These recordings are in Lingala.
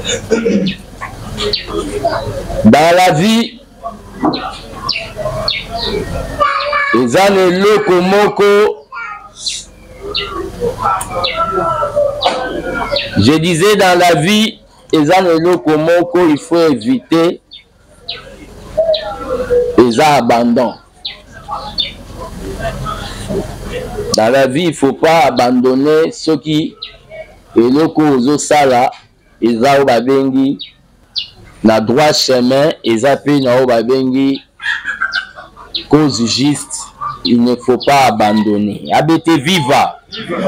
Dans la vie, eza eloko moko. Je disais dans la vie, eza eloko moko, il faut éviter eza abandon. Dans la vie, il ne faut pas abandonner ceux qui eloko ozo sala eza obabengi na droit chemin, eza pe na obabengi cause juste. Il ne faut pas abandonner. Abete viva.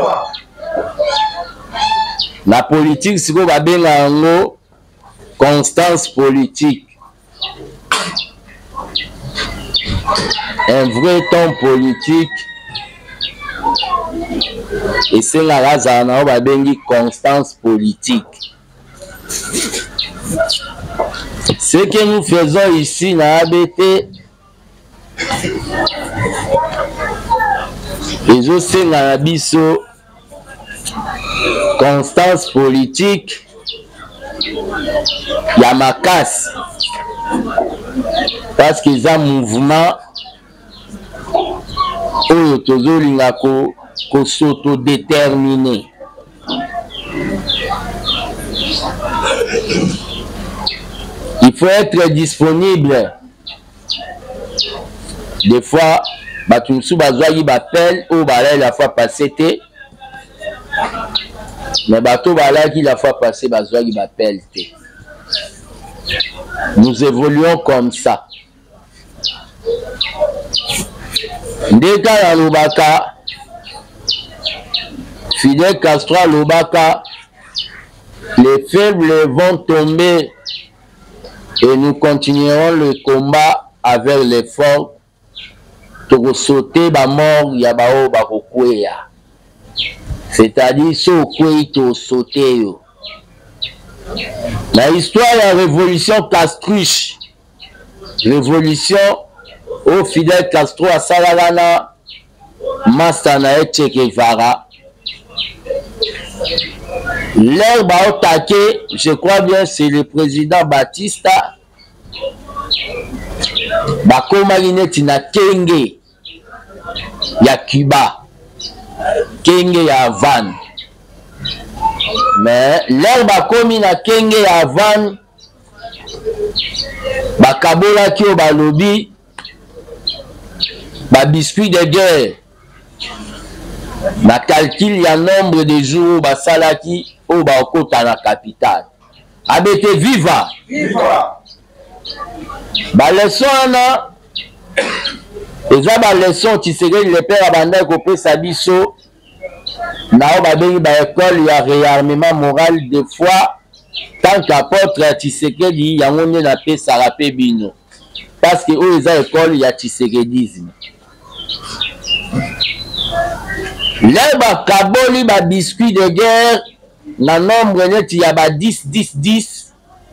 La politique, c'est qu'on va bien en constance politique. Un vrai ton politique. Et c'est la raison on va bien constance politique. Ce que nous faisons ici dans ABT, et je sais la biso constance politique ya makasi parce que ça mouvement oyo tozolinga ko s'autodéterminer. Il faut être disponible. Des fois, batumsu bazwaki bapel ou balai la fois passée te, mais bato balaki la fois passée bazwaki bapel te. Nous évoluons comme ça. Ndeka ya Lobaka, Fidel Castro à Lobaka, les faibles vont tomber et nous continuerons le combat avec les forts. Pour sauter ba mort ya bao ba kokweya, c'est-à-dire so kwei to sauter yo. La histoire de la révolution Castruche, révolution au Fidel Castro à Salalana Mastana et Che Guevara. L'air bao taqué, je crois bien c'est le président Batista Bakoma Linetina Kenge ya Cuba, Kenge ya Havane. Mais l'air bakomi na Kenge ya Havane, bakabola ki o balobi, ba biscuit de guerre, na calcul ya nombre de jours basalaki o bakota na capitale. Abete viva! Viva! Ba leçon ana eza ba leçon Tshisekedi le père abanda kopesa biso na o babengi ba école ya réarmement moral. Des fois tant qu'apôtre ya Tshisekedi yango nde na pesaka pe bino parce que oyo eza école ya Tshisekedisme. Le bakaboli ba biscuit de guerre na nombre neti ya ba 10.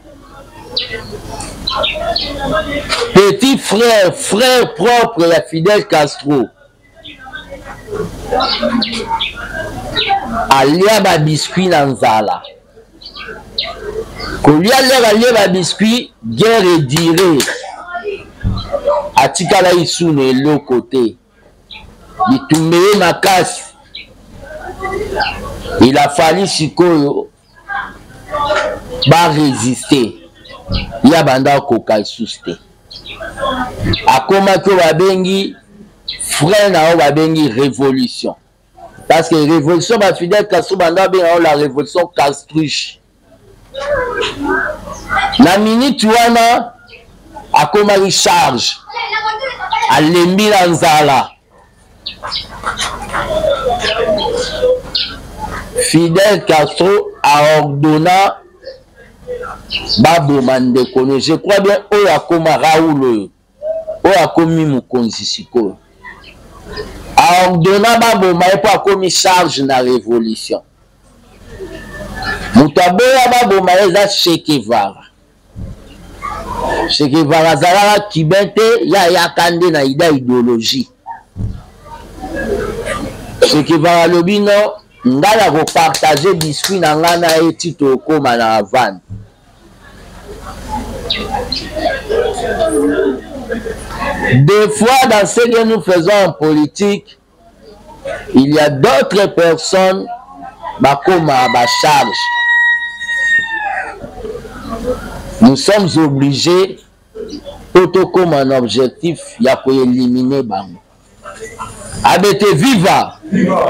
Petit frère propre ya Fidel Castro alia ba biscuit na nzala kolia lera alia ba biscuit guerre edire atikala isu na eloko te bitumbeye makasi. Il a fallu sikoyo ba résister. Il y a banda koka isuste. Akoma ko babengi frère na o babengi révolution. Parce que révolution ba Fidel Castro banda ben la révolution Castruche. La minute wana akoma recharge. Alembi na nzala. Fidel Castro a ordonné Babo Mandekone, je crois bien Oyakoma Raoul, Oyakomi Mukonzi Siko. A ordonné Babo Maïpo a commis charge na révolution. Mutaboya Babo Maïza Che Guevara. Che Guevara Zara Kibente ya yakande na ida idéologie. Che Guevara Lobino ngala ko partager biscuit na ngana etito koma na Havane. Des fois, dans ce que nous faisons en politique, il y a d'autres personnes comme à charge. Nous sommes obligés, tout comme un objectif, il y a pour éliminer Bango. Abete viva!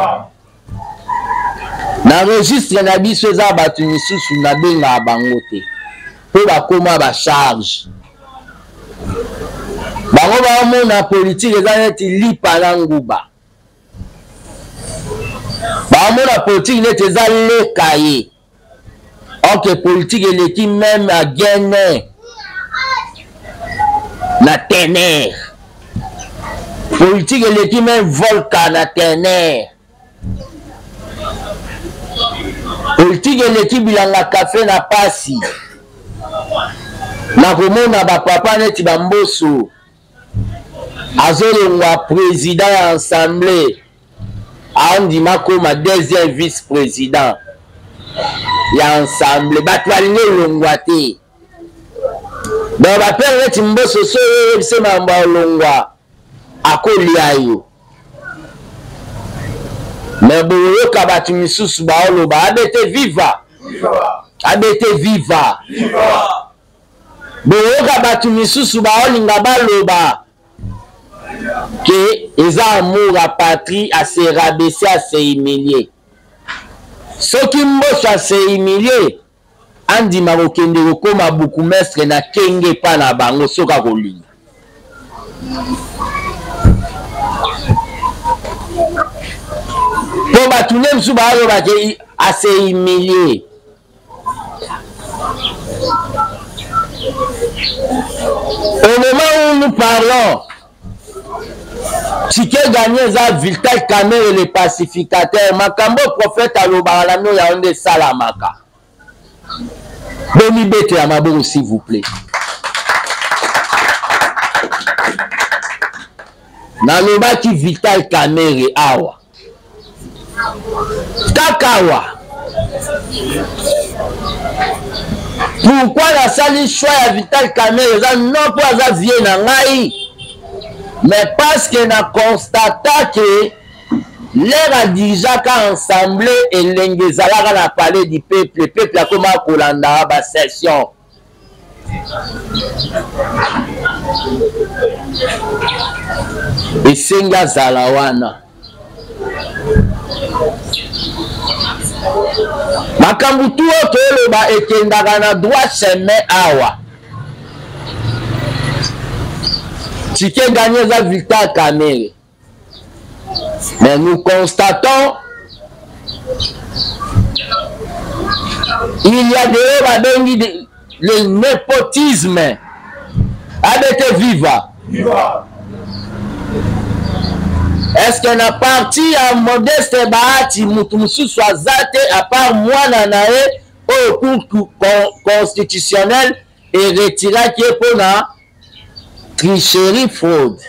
Dans le registre, il y a des choses à battre sous la benga Bango. Pour comme à charge. Bango ba na politique ezaleti lipa na nguba. Bango na politique neti ezale kaye. Ok, politique eleki même à gagner na tener. Politique eleki même volcan na tener. Politique eleki bilanga café na pasi. Na komona ba papa neti bamboso. Azolongwa président ya assemblée andima koma deuxième vice-président ya assemblée bato balingi olongwa te donc bapere neti mboso so oyebise mambo ya olongwa akolia yo me boyoka bato misusu baoloba abete viva abete viva boyoka bato misusu baolinga baloba que les amours à patrie à se rabaisser, à se humilier. Ceux qui m'ont à se humilier, Andi Marokende comme à beaucoup mestre na kenge pa na bango soka kolinga. Pour batouner m'sou ba à se humilier. Au moment où nous parlons, Tike gagné za Vital Kamerhe le pacificateur makambo prophète alobaramio ya onde salamaka. Boni bete ya maboko s'il vous plaît. Nalobaki Vital Kamerhe awa. Takawa. Pourquoi la sali choix ya Vital Kamerhe za non pour aza vie na ngai? Mais parce que n'a constaté que l'air a déjà qu'ensemble et l'engezala n'a parlé du peuple, le peuple a comment kolanda ba session. Et senga zalawana. Makambutu oto ba ekendaka na droit chemin awa. Tike gagné za Vital Kamerhe. Mais nous constatons il y a le népotisme. Abete viva. Est-ce qu'on a parti à Modeste Bahati Mutumsu Swazate à part moi nanae au cours constitutionnel et retiré qui est pour la tricherie fraude.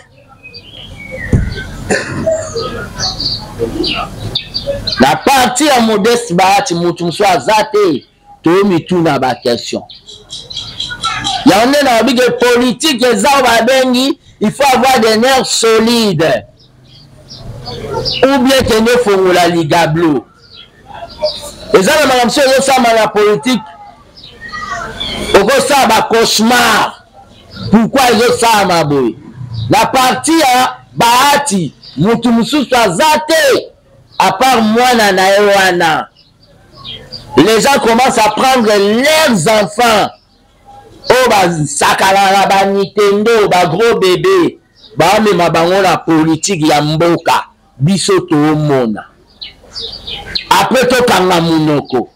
La partie à Modeste Bahati Mutumsu Azate Tomi tuna ba question. Il y en a dans la politique il faut avoir des nerfs solides. Ou bien que nous faisons la Liga Bleu. Et ça, madame, si on a la politique, on a un cauchemar. Pourquoi il y a ça, ma boy? La partie à Bahati, Mutumsu Swazate, à part moi, Nanaewana. Les gens commencent à prendre leurs enfants. Oh, bah, Sakala, bah, Nintendo, bah, gros bébé. Bah, mais ma bango la politique, ya mboka. Biso to mona. Après, to kanga munoko.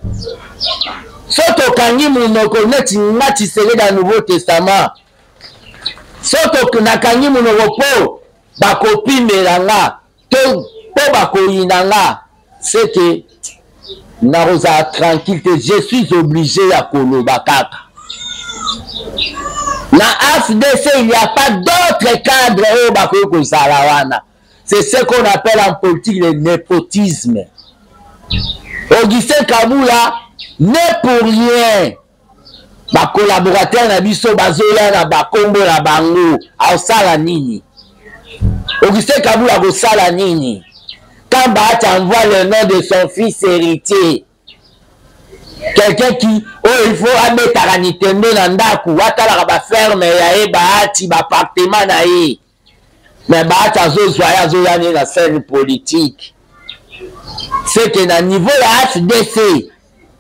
Soto kangi munoko, neti ngati sele dans le Nouveau Testament. Soto nakangi munoko po, bakopi melanga, to bako inanga. C'est que, naroza tranquille, que je suis obligé à koloba kaka. Na AFDC, il n'y a pas d'autres cadres au bako Zalawana. C'est ce qu'on appelle en politique le népotisme. Augustin Kaboula n'est pour rien. ba collaborateur na biso bazoya na bakombo na bango aosala nini Augustin Kabula kosala nini quand Bahati envoie le nom de son fils héritier quelqu'un qui il faut amettre Nintendo na ndaku watala ba ferme ya ye Bahati ba appartement na ye mais Bahati azoya ne na scène politique c'est que na niveau ya FDC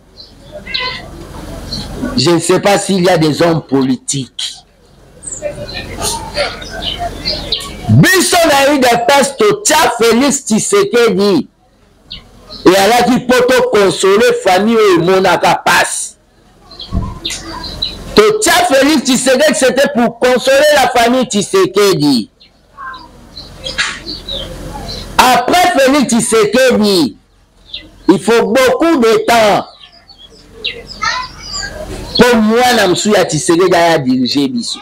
je ne sais pas s'il y a des hommes politiques. Biso na eu des pestes au tia Félix Tshisekedi et alors qu'il peut consoler famille et monaka passe. To tia Félix Tshisekedi c'était pour consoler la famille Tshisekedi. Après Félix Tshisekedi, il faut beaucoup de temps pour moi Namsuya Tshisekedi à diriger Biso.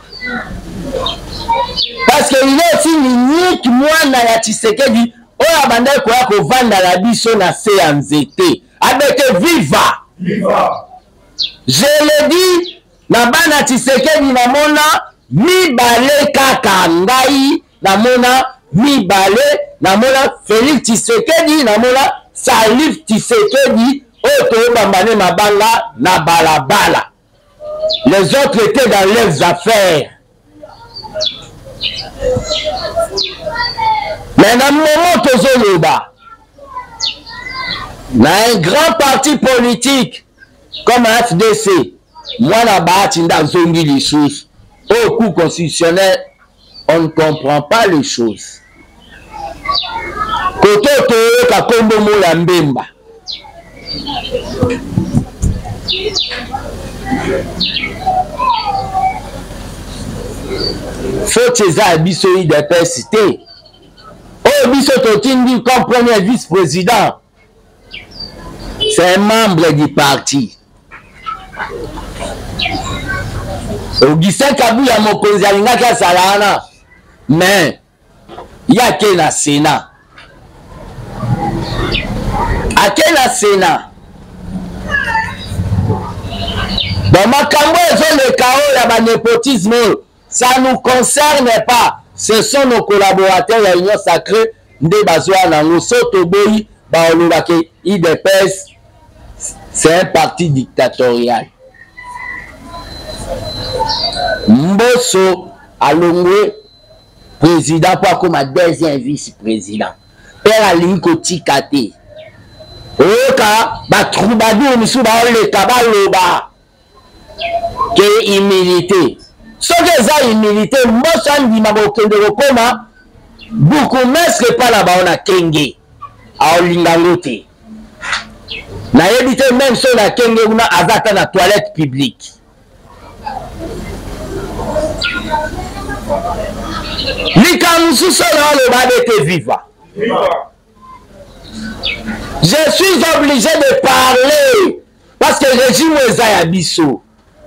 Parce qu'il est aussi l'unique moi na Tshisekedi oya banda koya ko vanda la biso na se anzete avec viva. Je le dis na bana Tshisekedi na mona mibale kaka ngai na mona mibale na mona Félix Tshisekedi na mona Salif Tshisekedi oyo bambane mabanga na balabala. Les autres étaient dans leurs affaires. Mais dans le moment tozoloba, dans un grand parti politique comme FDC, moi la Bahati nda zongi les choses. Au coup constitutionnel, on ne comprend pas les choses. Koto toyo kakombo mo ya mbemba. Faut que ça biso de persité. Oh biso totindi comme premier vice-président. C'est un membre du parti. Augustin Kabula mokonzi alingaki asalana. Mais il y a que la Sénat. À quel Sénat? Dans ma campagne, le chaos, le népotisme, ça ne nous concerne pas. Ce sont nos collaborateurs de l'Union sacrée. C'est un parti dictatorial. Mbosso Alongwe, président, pas comme un deuxième vice-président. Père Alinko Tikate. Oka, ba troubadour, misu ba ole kabaloba. Que humilité. Ce que ça humilité, moi ça me dit ma bokende koma. Beaucoup mesque pas là-bas on a kenge. A olingangote. Na éviter même sur la kenge on a azata na toilette publique. Likamusu solo le ba de viva. Je suis obligé de parler parce que le régime est à Bisso.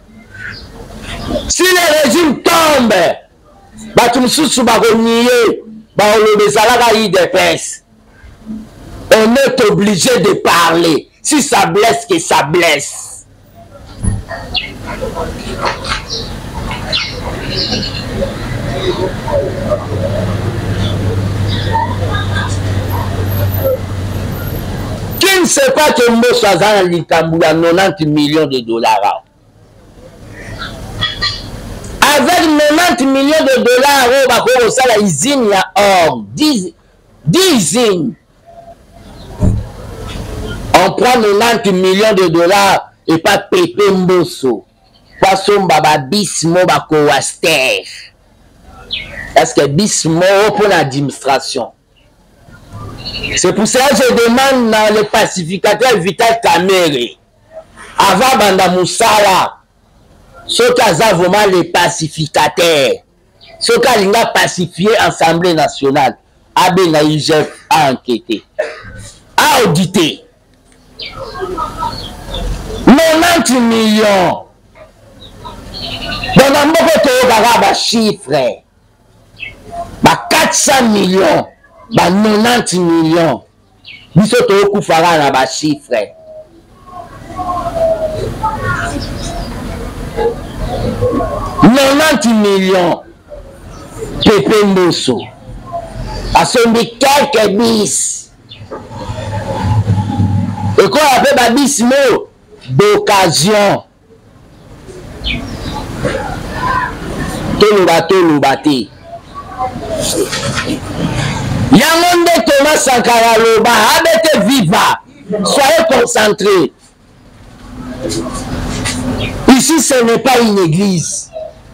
Si le régime tombe, on est obligé de parler. Si ça blesse, que ça blesse. Qui ne sait pas que Mbosso a l'Ikambula 90 millions de dollars. Avec 90 millions de dollars, la usine or 10 usines. On prend 90 millions de dollars et pas Pépé Mbosso. Poisson baba bismo bako waster. Est-ce que bismo pour l'administration? C'est pour ça que je demande dans le pacificateur Vital Kamerhe. Avant Banda Moussala. Ceux qui ont vraiment les pacificateurs. Ceux qui ont pacifié l'Assemblée nationale. Abena IGF a enquêté. A audité. 90 millions. Dans la mot de chiffre. 400 millions. 90 millions. Nous sommes au coufara dans les chiffres. 90 millions. Pépé Mbosso. A sombi quelques bis. Et quoi on appelle des bis d'occasion. Tolobate. Yangonde Thomas Sankara Loba, habitez viva. Soyez concentrés. Ici, ce n'est pas une église.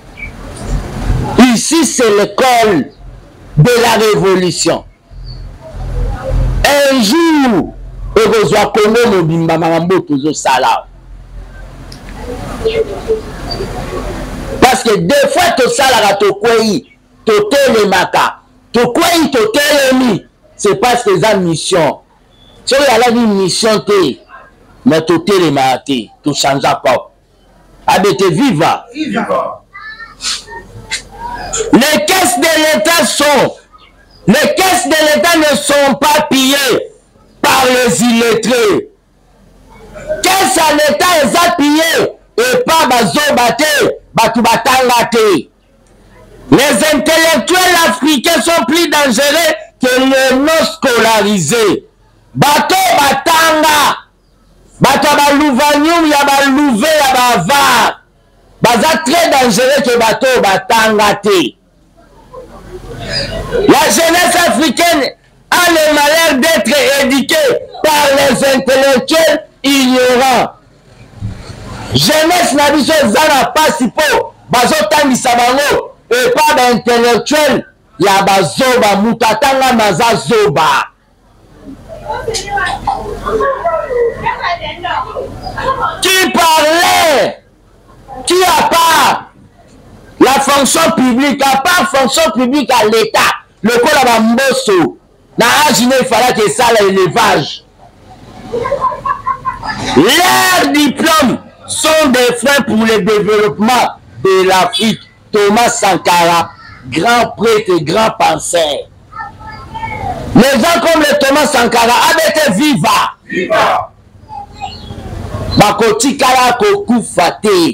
Ici, c'est l'école de la révolution. Un jour, Erozoa Congo Mobimba Marambo Tozo Sala. Parce que des fois, tu salara to kwei, to telemaka, to kwei, to telemi. C'est parce que c'est une mission. Si on a une mission, mais to telemaka, to change pas. Habite viva. Les caisses de l'État ne sont pas pillées par les illettrés. Caisse à l'État est pillée et pas bazobate, batubatangate. Les intellectuels africains sont plus dangereux que les non scolarisés. Bato batanga. Bato balouvanium ya balouvé ya bava. Baza très dangereux que bato batangate. La jeunesse africaine a le malheur d'être éduquée par les intellectuels ignorants. Jeunesse na biso zana pasipo bazotangisa bango et pas d'intellectuel ya bazoba mutatanga maza zoba. Qui parlait? Qui a part la fonction publique, à part fonction publique à l'État, le col à Mbosso, na agine il fallait que ça l'élevage. Leurs diplômes sont des freins pour le développement de l'Afrique. Thomas Sankara, grand prêtre et grand penseur. Les gens comme le Thomas Sankara, habitez viva. Viva. Bakoti kala kokufa te.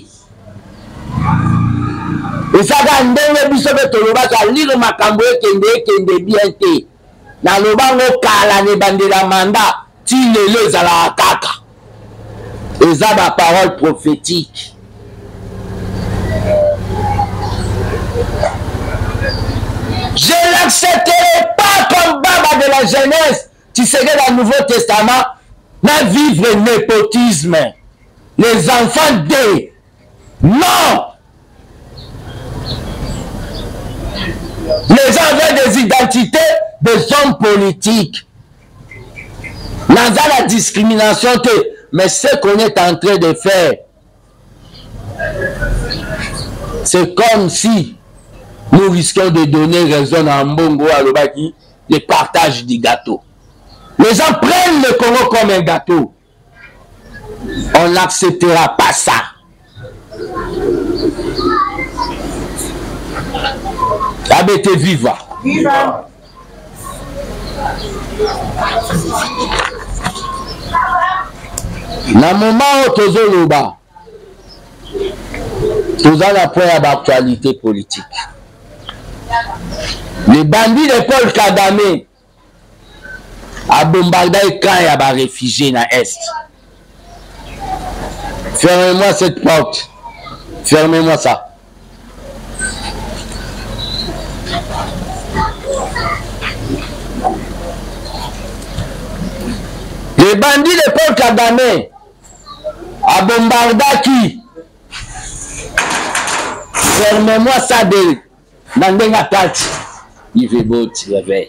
Ezaka ndenge biso betolobaka lire makambo ekende bien te. Na lobango kala ne bandela manda ti lelo ezala kaka. Eza ba parole prophétique. Je n'accepterai pas comme baba de la jeunesse qui serait dans le Nouveau Testament na vivre le népotisme. Les enfants de non. Les gens veulent des identités des hommes politiques. Dans la discrimination, mais ce qu'on est en train de faire, c'est comme si nous risquons de donner raison à Mbongo Alobaki, le partage du gâteau. Les gens prennent le Congo comme un gâteau. On n'acceptera pas ça. Abete viva. Viva. Na moment où tozoloba, toza la point d'actualité politique. Les bandits de Paul Kagame a bombardé le camp et a réfugié dans l'Est. Fermez-moi cette porte. Fermez-moi ça. Les bandits de Paul Kagame a bombardé qui? Fermez-moi ça de Nandenga Tati. Il fait beau, tu réveilles.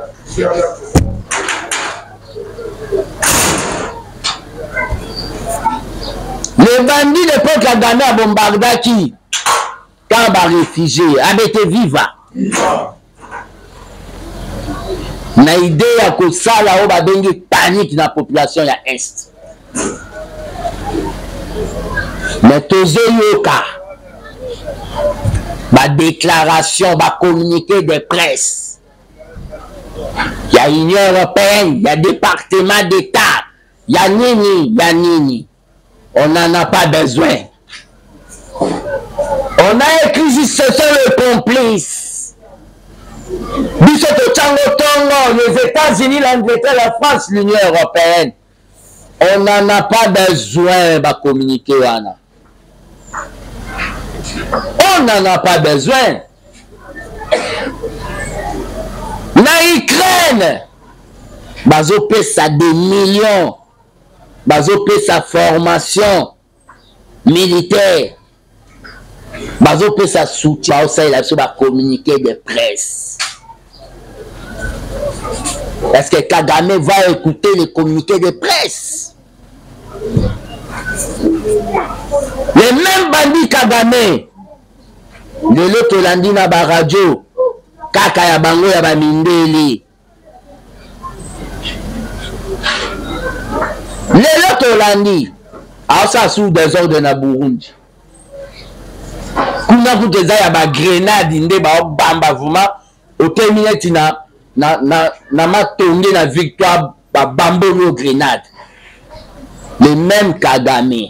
Les bandits de Paul Kagame a bombardé qui? Quand va réfugié, habité viva. Na idée ya kosala o babengi panique na population ya Est. Mais tozoyoka ba déclaration, ba communiqué de presse. Il y a Union européenne, il y a département d'État, il y a nini, il y a nini. On n'en a pas besoin. On On a écrit, ce sont les complices. Biso Tochango Tongo, les États-Unis, l'Angleterre, la France, l'Union européenne. On n'en a pas besoin de communiquer. On n'en a pas besoin. Na Ukraine, bazo pesa des millions, bazo pesa formation militaire, bazo pesa soutien, ça il a besoin de communiquer de presse. Est-ce que Kagame va écouter les communiqués de presse? Les mêmes bandits Kagame, le loto landi na ba radio, kaka ya bango ya ba mindeli. Le loto landi, a ça sous des ordres na Burundi. Kuna kuteza ya ba grenade nde ba bamba vuma, au terminé tina na matonge na victoire ba bambolo grenade. Les mêmes Kagame.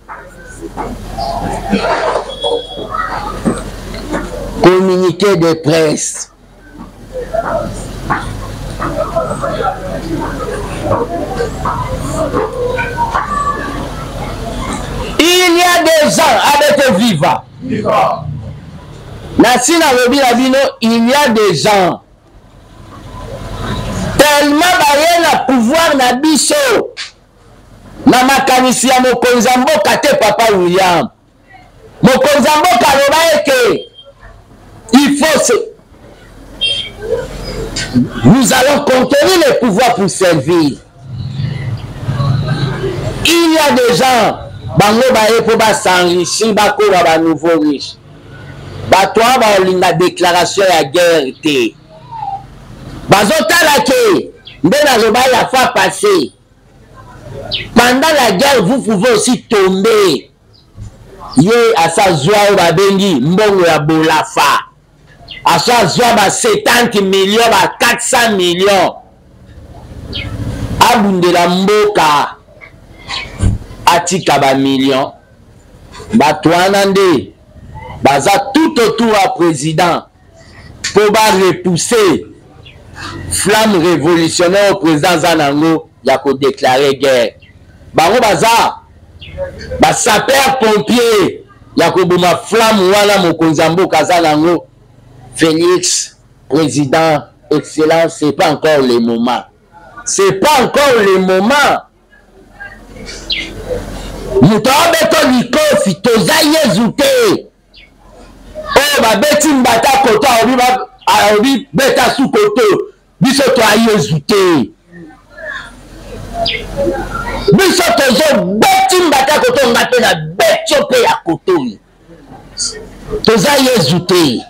Communiqué de presse. Il y a des gens avec vivants. Nassina Robi Labino, il y a des gens tellement baye na pouvoir na biso na makanisi ya mokonzi mboka te papa William. Mokonzi mboka loba eke il faut nous allons conquérir le pouvoir pour servir. Il y a des gens bango baye po ba s'enrichir bako ba nouveau riche. Batwa ba linga déclaration ya guerre te. Bazotala ke ndena loba ya fois passé. Pendant la guerre, vous pouvez aussi tomber. Ye asa zwa ba bengi mbongo ya bolafa. Asa zwa ba 70 millions ba 400 millions. Abundela mboka atika ba millions. Batwana nde baza tout autour à président pour ba repousser flamme révolutionnaire au président Zanango. Il y a déclaré guerre. Bango baza ba sapeur pompier ya ko boma flamme wana mokonzi mboka Zanango. Félix président excellence, c'est pas encore le moment. C'est pas encore le moment. Mutobeto likofi toza yezute. Oh ba beti mbata koto obi beta su koto. Biso to ayezute. Biso tozo beti mbata koto ngape na betio pe ya koto. Toza yezute.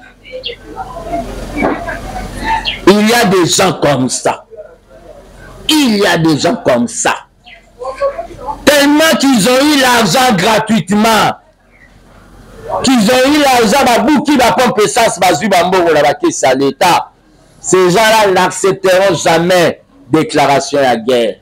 Il y a des gens comme ça. Il y a des gens comme ça. Tellement qu'ils ont eu l'argent gratuitement. Qu'ils ont eu l'argent, babouki ba pompe essence, bazu bambongo la bakesi à l'État. Ces gens-là n'accepteront jamais déclaration à guerre.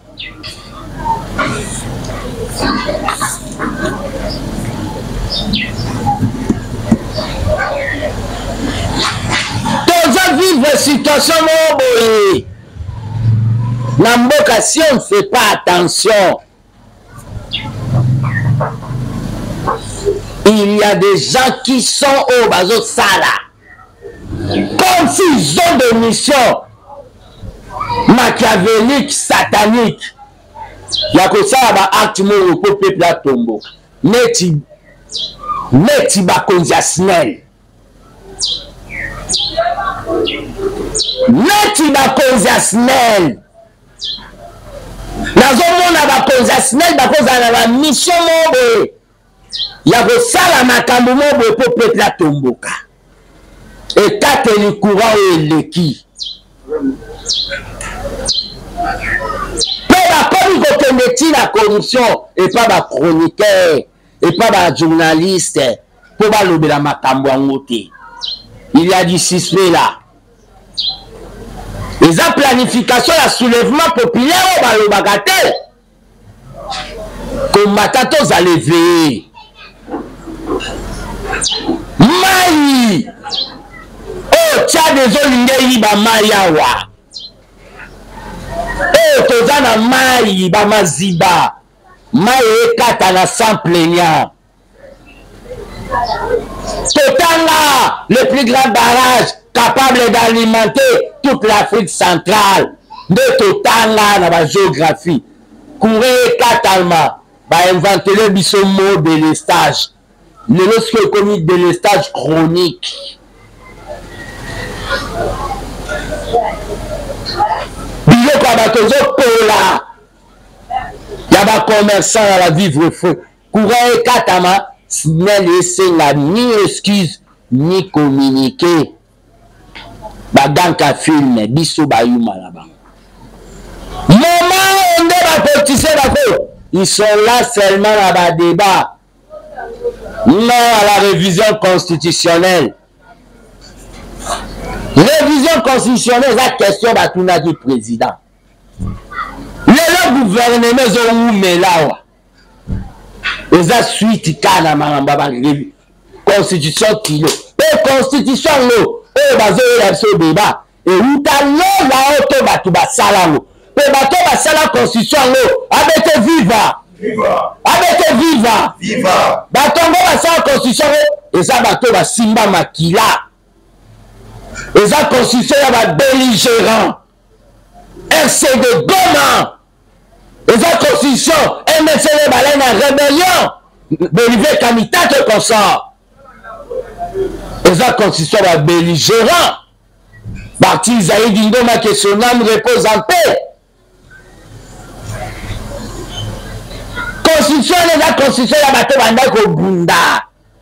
Toza vivre situation moboye. Namboka, si on ne fait pas attention, il y a des gens qui sont au bazo sala. Comme s'ils ont des missions machiavéliques, sataniques. Il y a que ça, acte mon peuple à tombeau. Neti bakonziasnel. Neti bakonziasnel. Nazomona bakonziasnel bakozala la mission mobe. Ya kosala makambo mobe po peuple à tomboka. Et tate le courant eleki. Pe bakomi kokende la corruption et pas ba chroniqueur et pas ba journaliste pour balobela makambo yango te. Il y a du suspect là. Les planification la soulèvement populaire au balobaka te. Combattant aux lever. mai oh Tchad ezolingi ba mai awa oh tozana mai ba maziba mai ekata na sans plaignant Totanga le plus grand barrage capable d'alimenter toute l'Afrique centrale de Totanga na ba géographie courir katalement ba inventer le biso mot délestage le lorsque commis délestage chronique biloko ya bato ezokola ya bakommerçant ya la vivre feu courant ekatama Snell esenga ni excuse ni communiqué baganka film biso bayuma na bango moment onde bapoliticien bako ils sont là seulement à ba débat non à la révision constitutionnelle révision constitutionnelle la question batuna du président le gouvernement ezowumelawa eza suite kana mangamba ba constitution kilo pe constitution lo oyo bazoyela biso débat euta lola oto bato basalango pe bato basala constitution lo abete viva abete viva batongo basala constitution lo eza bato basimba makila eza constitution ya babelligérant RCD Goma eza constitution MSL balai na rébellion Bolivier Kamitate consort eza constitution ya babelligérant Barti Zaïdi Ngoma que son âme repose en paix constitution eza constitution ya bato bandako bunda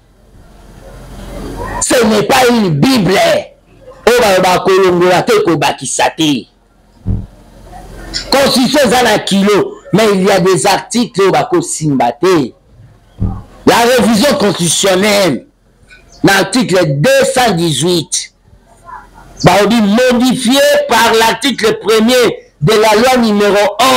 ce n'est pas une bible oyo bakolongola te kobakisa te constitution eza na kilo mais il y a des articles oyo bakosimba te la révision constitutionnelle l'article 218 baobi modifié par l'article 1er de la loi numéro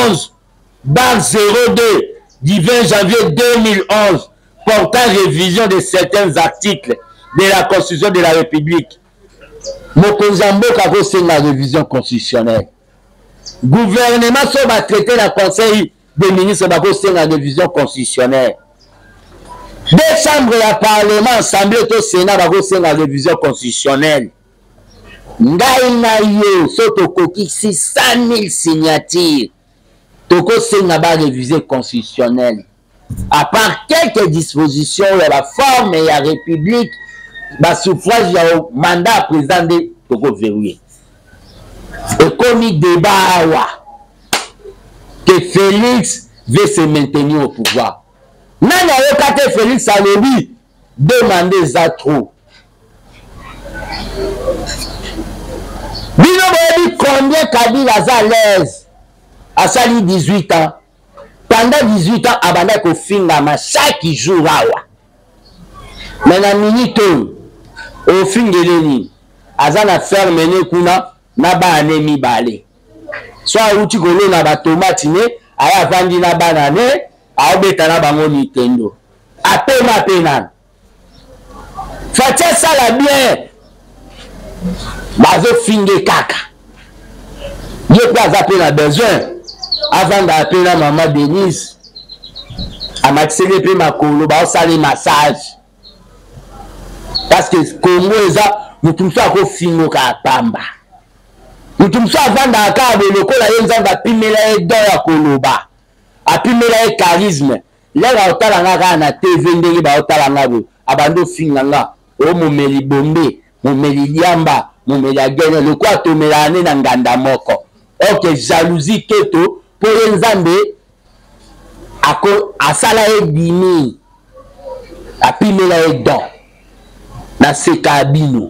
11/02 du 20 janvier 2011 portant révision de certains articles de la constitution de la République. Mokonzi ya mboka kosenga révision constitutionnelle. Gouvernement so va traiter la conseil des ministres bakosenga révision constitutionnelle. Deux chambres ya parlement, assemblée to sénat bakosenga révision constitutionnelle. Ngai na yo so tokoki 600 000 signatures. Tokosenga ba révision constitutionnelle. À part quelques dispositions de la forme et la République, ba suffrage ya mandat président de toko verrouillé. Et comme il débat que Félix veut se maintenir au pouvoir. Nana yokate Félix alobi demander ça trop. Bino boyebi combien Kabila a l'aise à sali 18 ans. Pendant 18 ans, abanda ko fingama chaque jour awa. Maintenant minute au fingeleni azana ferme ne kuna na ba anemi balé. Soit uti kolo na ba tomate ne aya vandi na banane aobeta na bango Nintendo. Apena. Fatia sala bien. Bazo finge kaka. Ye kwa zape na besoin. Avant d'appeler maman Denise, à m'accélérer plus ma colo, bah ça les massages. Parce que Congo eza, nous tout ça qu'on finit ka pamba. Nous tout ça avant d'akaba le colo la yenza va pimela e do ya koloba. A pimela e charisme. Là va otala nga na TV ndenge ba otala nga bo. Abando finga nga. O momeli bombe, momeli liamba, momeli agene le quoi to melane na nganda moko. Ok, jalousie keto pour Nzambe asala edimi apimela edon na seka bino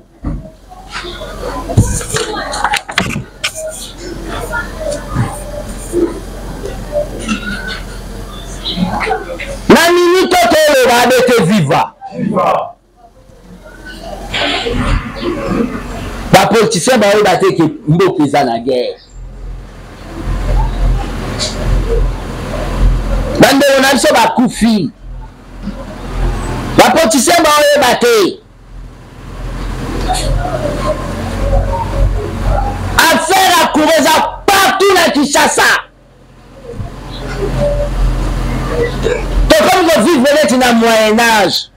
na minute to ba bete viva ba politicien ba oba te ke mboka eza na guerre. Bande on a biso bakufi bapoliticien baoyeba te affaire ya courant eza partout na Kinshasa. Tokomi kovivre neti na moyen âge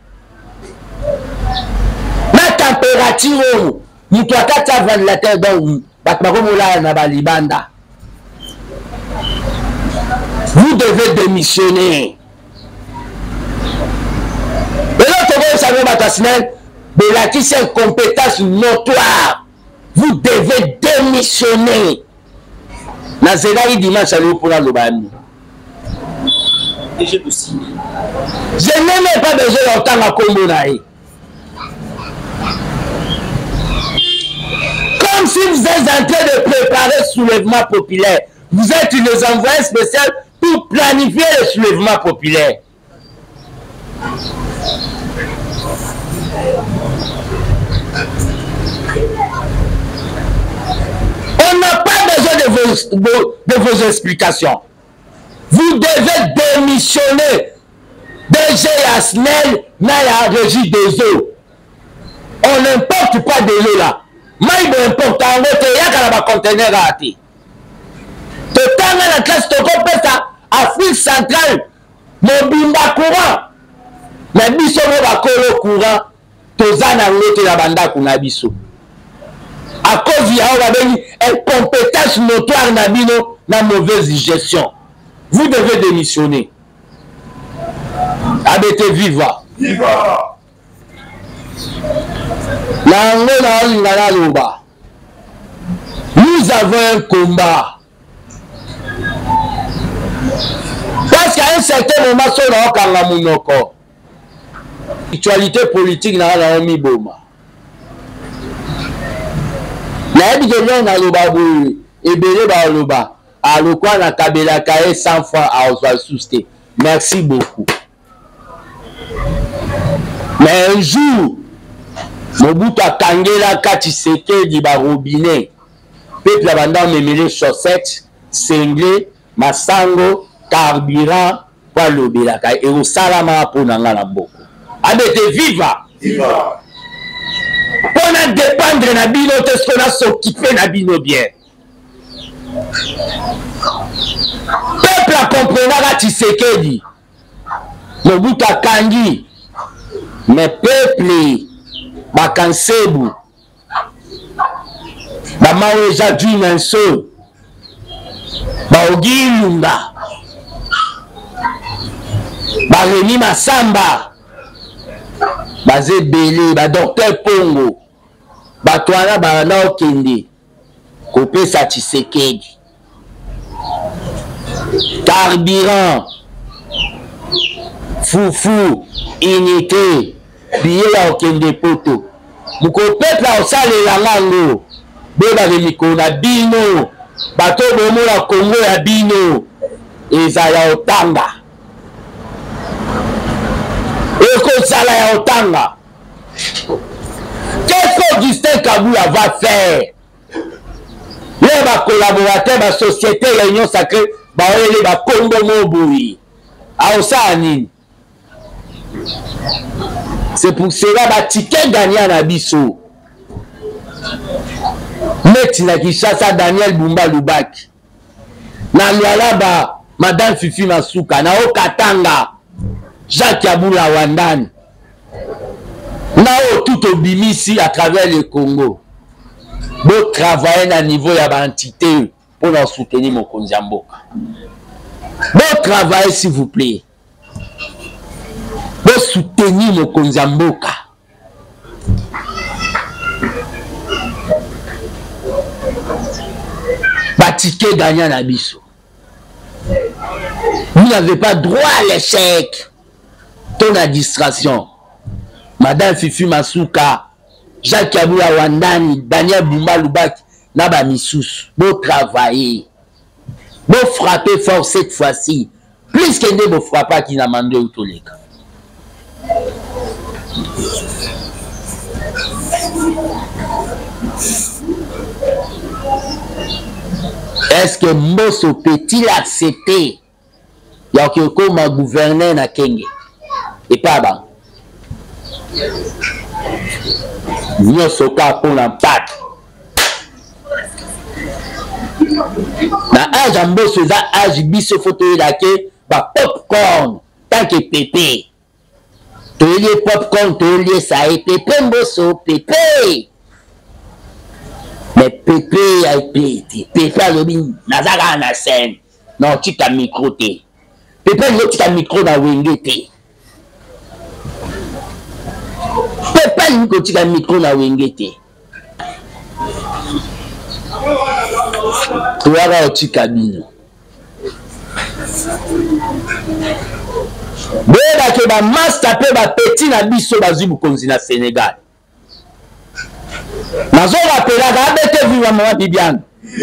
na température oyo moto akati ya ventilateur donc bato bakomolala na balibanda. Vous devez démissionner. Et l'autre vous savez, Batassinel, de la qui c'est une compétence notoire. Vous devez démissionner. Nazéla, il dimanche, allez pour la Lobani. Je n'ai même pas besoin d'entendre à Kombonaï. Comme si vous êtes en train de préparer le soulèvement populaire. Vous êtes une envoyée spéciale pour planifier le soulèvement populaire. On n'a pas besoin de vos explications. Vous devez démissionner. DG Yasnel n'a la régie des eaux. On n'importe pas de l'eau là. Maïbo importe en route, il y a un conteneur à athée. Totanga la classe toko pesa Afrique centrale mobimba courant na biso mo bakolo courant tozana ngote na banda kuna biso à cause ya babengi incompétence notoire na bino na mauvaise gestion. Vous devez démissionner. Abete viva viva na loba. Nous avons un combat. Parce qu'à un certain moment, on a un monoko. L'actualité politique n'a pas mis boma. La Bible n'a pas bouli. Et Bélé Baoloba. À l'Okwa n'a Kabela Kaye 100 fois à Oswald Sousté. Merci beaucoup. Mais un jour, Mobutu a Kangela Katiseke di Barobinet. Peuple abandon mes chaussettes, cinglés, masango, carburant, pour l'obélaka. Et au salama pour n'angala beaucoup. Abete viva! Viva! On a dépendre na bino, est-ce qu'on a s'occuper na bino bien? Peuple a compris à Tshisekedi. Mobutu a Kangi. Mais peuple, Bakansebu. Bamawe Jadju Nanso. Baogi Lunga. Baremi Masamba. Bazé Belé, Docteur Pongo. Batouana Barana Okende. Kopé Tshisekedi. Carburant. Foufou. Unité. Billet ya Okende Poto. Moko peuple a osale la lango. Beba remiko na bino. Bato bomo la Congo ya bino. Eza ya otanga. Eko sala ya otanga. Qu'est-ce que Justin Kabila va faire? Les collaborateurs, la société, l'union sacrée, les Congo Moboui. Aosani. C'est pour cela que ticket gagnant à Bisso. Net na Kinshasa Daniel Bumba Lubaki. Na Lualaba Madame Fifi Masuka. Na Okatanga Jacques Yaboula Wandani. Na tout au Bimisi à travers le Congo. Vous travaillez à niveau de l'entité pour nous soutenir mon Konziamboka. Vous travaillez s'il vous plaît. Vous soutenir mon Konziamboka. Batiqué gagnant à Bisso. Vous n'avez pas droit à l'échec. Ton la distraction. Madame Fifi Masuka, Jacques Yaboula Wandani, Daniel Bumba Lubaki, Naba Missous. Vous travaillez. Vous frappez fort cette fois-ci. Plus qu'un de vos frappes qui n'a mandé au tous les cas. Est-ce que Mbosso peut-il accepter? Il y a comme un gouverneur na Kenge. Et pas bon. nyonso ka mpona mpate na age ya mboso eza age biso fo toyela ke bapopcorn tanke pepe toyelie popcorn toyelie saye pepe mboso pepe mais pepe ya epete pepe alobi naza kaka na scène na otika micro te pepe alingi otika micro na wenge te pepe alingi kotika micro na wenge te toyaka otika bino boyebake bamaster mpe bapeti na biso bazwi bokonzi na Sénégal nazorapelaka abete viva mama Bibiane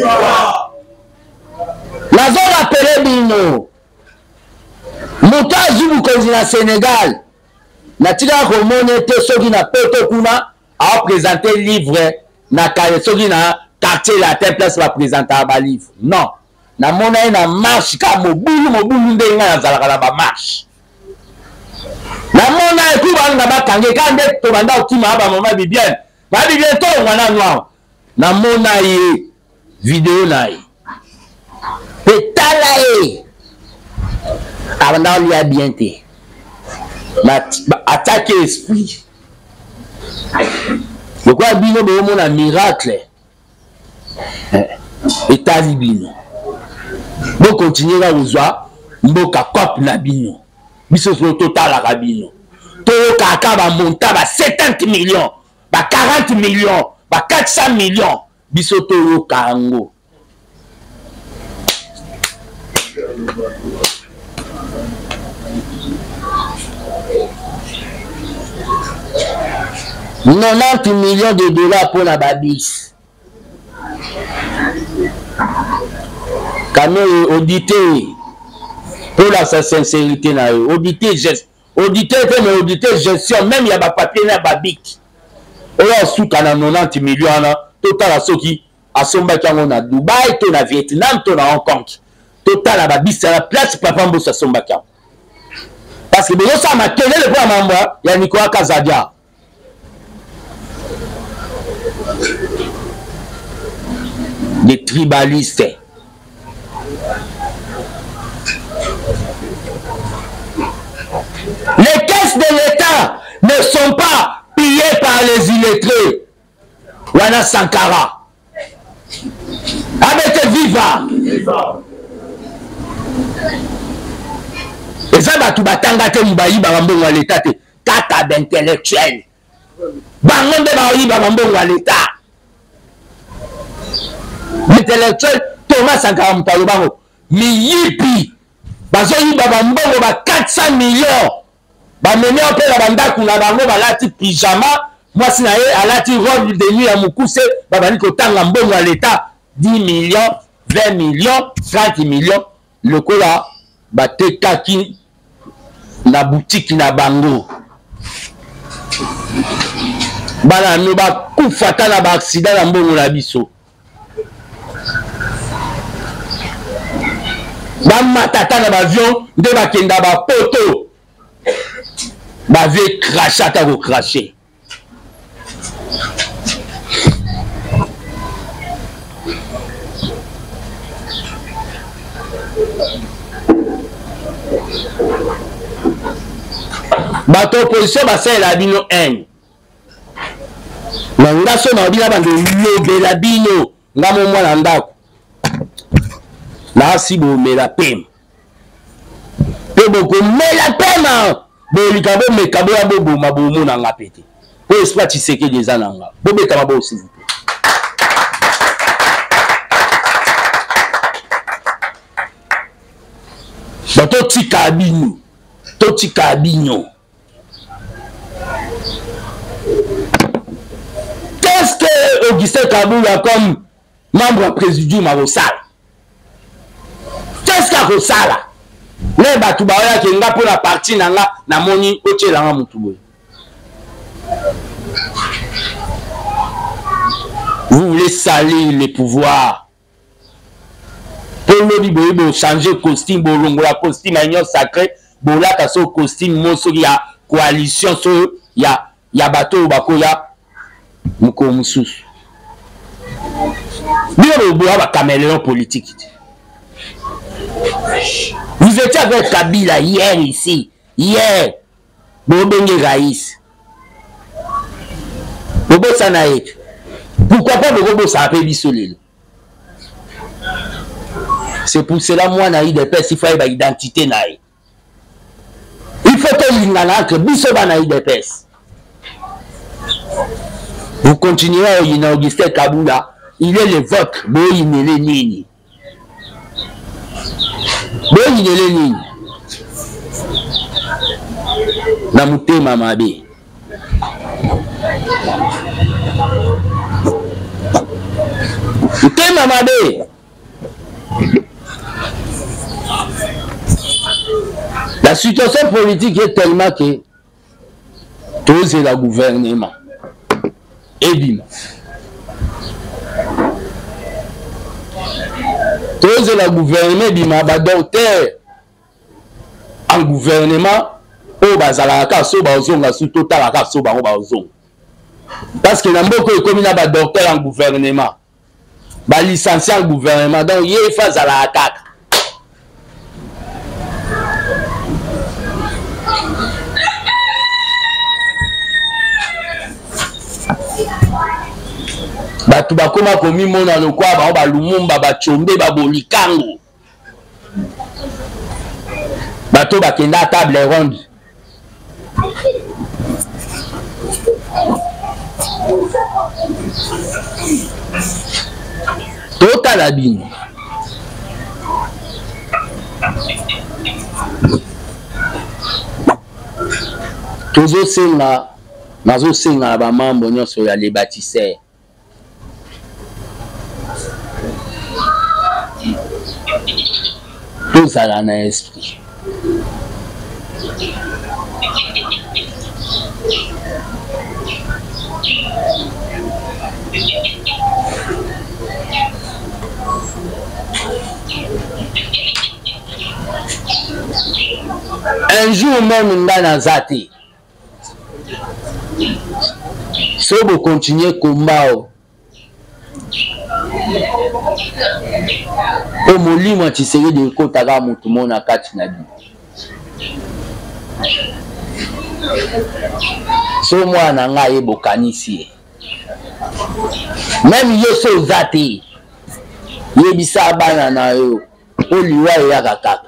nazorapele bino moto azwi bokonzi na Sénégal natikaka komona te soki na poto kuna aopresente livre na kale soki na quartier latin place bapresentaka balivre non namona ye na marche ka mobulu ndenge ngai nazalaka na bamarshe namona ye kubananga bakange ka nde tobanda kotima bamama Bibiane babibiane to mwana noir namona ye video na ye mpe tala ye abanda olia bien te attaque esprit lokola bino boomona miracle etali bino bokontinue kozwa mboka cope na bino biso so totalaka bino toyokaka bamonta ba 70 millions ba 40 millions ba 400 millions biso toyoka yango $90 millions pour la babis. Quand auditer pour la sincérité, auditer gestion, même il y a des papiers dans babic. On a sous 90 millions, total à ceux qui à Sombakian, Dubaï, to na Vietnam, to na Hong Kong. Total à babis, c'est la place papa Mbosa Sombakian. Parce que ça m'a tenu le point membre, il y a Nicolas Kazadia. Des tribalistes. Les caisses de l'État ne sont pas pillées par les illettrés. Wana Sankara. Abete viva. Et ça va tout batanga te mbayi bambongo à l'État te kata d'intellectuels. Bangonde bayi bambongo à l'État. L'intellectuel Thomas Sankara Mpalobango miyipi bazoyi bambongo ba 400 millions bamene opela bandaku na bango balati pyjama mwasi na ye alati robe de nuit ya mukuse babali kotanga mbongo à l'État 10 millions 20 millions 30 millions lokola batekaki na boutique na bango bana no bakufata na ba accident na mbongo na biso bamatata na bavion nde bakenda bapoto bavie crache ata kocrache bato opposition basalela bino haine na ngaso na bino bando lobela bino ngamo mwana ndako na si bomela pema pe bokomela pema bolika bomeka boya boboma bomona nga pete po espoir Tshisekedi eza na nga bobeka mabo s'il vous plaît. Bato tika bino to tika bino. Qu'est-ce que Augustin Kabila comme membre présidium à Rossal? Qu'est-ce qu'il y a Rossal? Ne batu baoya kenga pour la partie nanga na moni oche langa mutuboy. Vous voulez salir les pouvoirs. Pour le libre changer costume, bolongola costume agnon sacré, bolaka so costume moso ya coalition so ya ya bato bakoya moko mususu bino boya ba caméléon politique. Vous étiez avec Kabila hier ici, hier Bobenge Raïs Bobo Sanaïk. Pourquoi pas Bobo Sapé Bissolé? C'est pour cela moi na des pères il faut une identité naï. Il faut que l'ingana que Bissoba na des pères. Vous continuez à y Augustin Kabula, il est le vôtre, Boyine Lénini. Boyine Lénini. Namute Mamabe. Mute Mamabe. La situation politique est tellement que tous c'est le gouvernement. Et bim. Tous c'est le gouvernement, bim, ba docteur en gouvernement, au bazalaka so bazonga sous total la so ba bazonga. Parce que n'amboko est comme ba docteur en gouvernement. Ba licencié en gouvernement, donc il est face à la attaque. Batu bakoma komi mona lokwa ba lumumba ba chombe ba bolikango. Bato bakenda à table ronde. Total abîme. Toujours senga, nazo senga ba mambo nyonso ya les bâtisseurs. Tout ça dans l'esprit. Un jour même dans Zati, si vous continuez le combat, au molimo tu serais de kotaka mutu mona kati na bi. So moi na nga ye bokanisi. Même yo so zati. Ye bisa bana na yo. Oliwa ya kaka.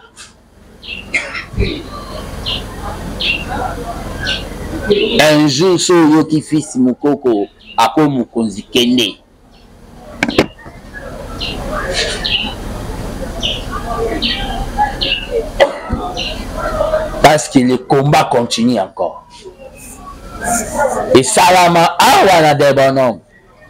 Un jour so yo ki fils mukoko ako mukonzi kende. Parce que le combat continue encore. Et Salama Awana des bonhommes.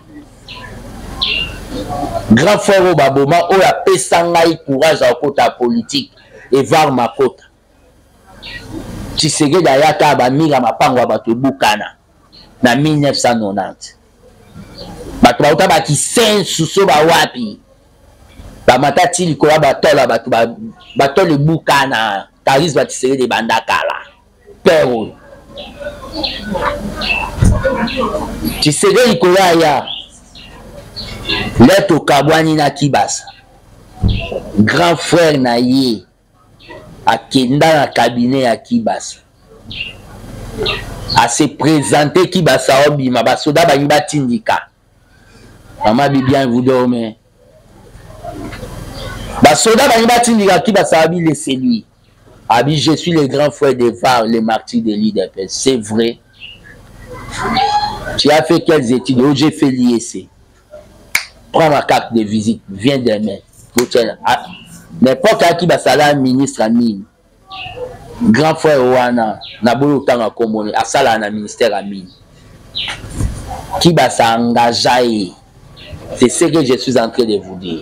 Grand frère au Baboma, où la pesangaï courage à côté politique et voir ma côte. Tu sais que d'ailleurs, Kabamira m'a pas envoyé Bukana en 1990. Batouta baki sen sous ba wapi. Ba matati likola batola batole Bukana. Taris va tirer des bandakala. Père. Tu sais que Ikoya ya. Leto Kabwani na Kibasa. Grand frère na ye. Akenda na cabinet à Kibasa. A se présenter Kibasa obi ma basoda ba yiba tindika. Maman bien vous dormez. Basoda ba yiba tindika Kibasa abi laissez lui. Abi, je suis le grand frère de Var, le martyr de l'IDP. C'est vrai. Tu as fait quelles études? Oh, j'ai fait l'IEC. Prends ma carte de visite. Viens demain. N'importe qui va saler ministre à mine. Grand frère Ouana. Nabolo Tanga Komone. À ça, na ministère à mine. Qui va s'engager? C'est ce que je suis en train de vous dire.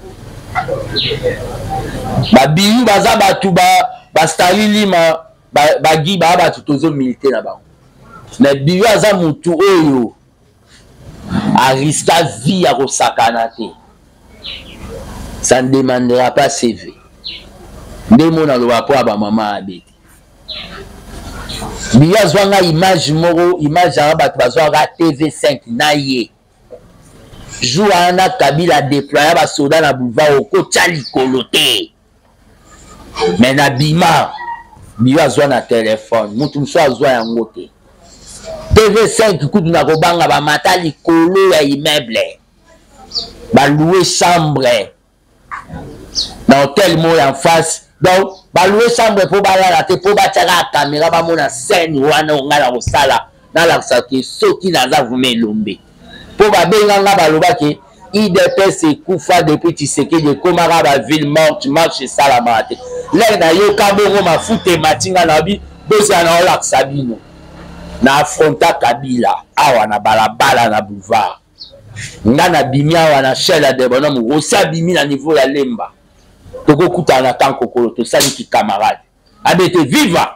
Babiyu baza batuba bastalili ma bagi ba tutozo militaire na ba. Na biyu aza mutu oyo ariska vie ya kosakana te. Ça ne demandera pas CV. Ndemo na loba po ba mama abeti. Biya zwanga image moro, image ya bato bazwaka TV5 na ye. Jour ana Kabila déploya ba soda na boulevard okotia likolo te. Mais na bima, biya zwa na téléphone, mutu mso azwa yango te. TV5 kutu na kobanga ba mata likolo ya immeuble. Ba louer chambre. Dans hôtel mo en face. Donc, ba louer chambre pour ba la te pour ba tira caméra ba mona scène wana ngala kosala na la saki soki naza vume lombe. Pour ba benga nga ba lobaki IDPS ekufa depuis Tshisekedi komaka ba ville morte marche sala mate. Là na yo kabongo mafute matinga na bi bosa na ola sabino. Na affronta Kabila awa na balabala na boulevard. Nga na bimia wana shela de bonhomme osa bimi na niveau ya lemba. Toko kuta na tanko kolo to sali ki camarade. Abete viva.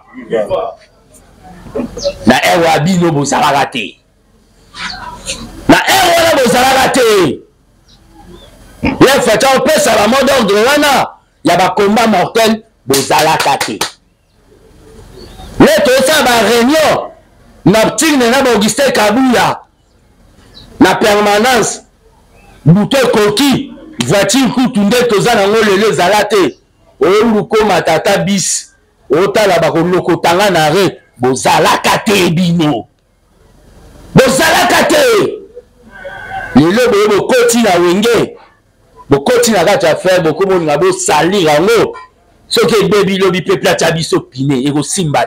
Na ewa bino bo salagate. Na ewa na bo salagate. Ya fata on pesa la mode d'ordre wana ya ba combat mortel bo salagate. Le to sa ba réunion na petit na ba Augustin Kabuya. Na permanence bouteille coquille voiture kutunde toza nango lelo zalate oluko matata bis otala bakoloko tanga na re bozalaka te bino bozalaka te lelo boye bokoti na wenge bokoti na kati ya fer bokomoninga bosalir yango soki ebebi lobi peuple atia biso pine ekosimba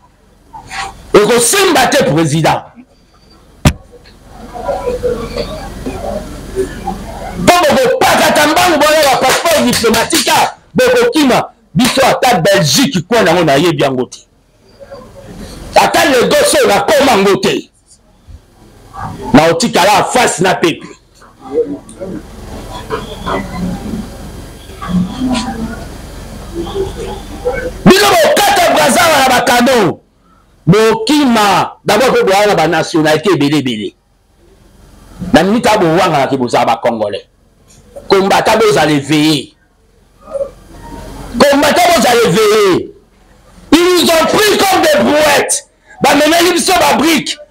te président. Bobo pakata mbangu boya wa passeport diplomatique boko kima biso ata Belgique kwa nango na yebi yango te ata le goso na koma ngote na otikala face na peuple bino bokata brazawa na bakano bokima d'abord po boya na ba nationalité ebele na minute abo wanga na kiboza ba congolais combattant vous allez veiller ils nous ont pris comme des brouettes ba meneli biso ba brique